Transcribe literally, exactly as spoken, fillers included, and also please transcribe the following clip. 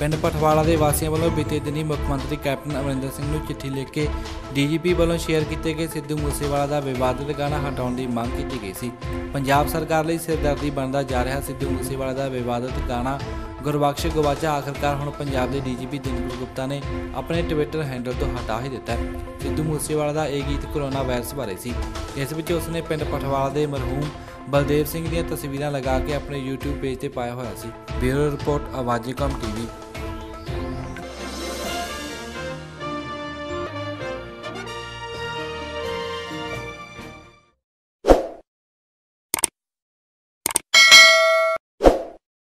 ਪਿੰਡ ਪਠਵਾਲਾ ਦੇ ਵਾਸੀਆਂ ਵੱਲੋਂ ਬੀਤੇ ਦਿਨੀ ਮੁੱਖ ਮੰਤਰੀ ਕੈਪਟਨ ਅਮਰਿੰਦਰ ਸਿੰਘ ਨੂੰ ਚਿੱਠੀ ਲਿਖ ਕੇ ਡੀ ਜੀ ਪੀ ਵੱਲੋਂ ਸ਼ੇਅਰ ਕੀਤੇ ਗਏ ਸਿੱਧੂ ਮੂਸੇਵਾਲਾ ਦਾ ਵਿਵਾਦਿਤ ਗਾਣਾ ਹਟਾਉਣ ਦੀ ਮੰਗ ਕੀਤੀ ਗਈ ਸੀ। ਪੰਜਾਬ ਸਰਕਾਰ ਲਈ ਸਿਰਦਰਦੀ ਬਣਦਾ ਜਾ ਰਿਹਾ ਸਿੱਧੂ ਮੂਸੇਵਾਲਾ ਦਾ ਵਿਵਾਦਿਤ ਗਾਣਾ ਗੁਰਬਖਸ਼ ਗਵਾਚਾ ਆਖਰਕਾਰ ਹੁਣ ਪੰਜਾਬ ਦੇ ਡੀ ਜੀ ਪੀ ਦਿਨਕਰ ਗੁਪਤਾ ਨੇ ਆਪਣੇ ਟਵਿੱਟਰ ਹੈਂਡਲ ਤੋਂ ਹਟਾ ਹੀ ਦਿੱਤਾ ਹੈ। ਸਿੱਧੂ ਮੂਸੇਵਾਲਾ ਦਾ ਇਹ ਗੀਤ ਕੋਰੋਨਾ ਵਾਇਰਸ ਬਾਰੇ ਸੀ। ਇਸ ਵਿੱਚ ਉਸਨੇ ਪਿੰਡ ਪਠਵਾਲਾ ਦੇ ਮਰਹੂਮ ਬਲਦੇਵ ਸਿੰਘ ਦੀਆਂ ਤਸਵੀਰਾਂ ਲਗਾ ਕੇ ਆਪਣੇ YouTube ਪੇਜ ਤੇ ਪਾਇਆ ਹੋਇਆ ਸੀ। ਬਿਊਰੋ ਰਿਪੋਰਟ ਆਵਾਜ਼ੇ ਕੌਮ ਟੀ ਵੀ।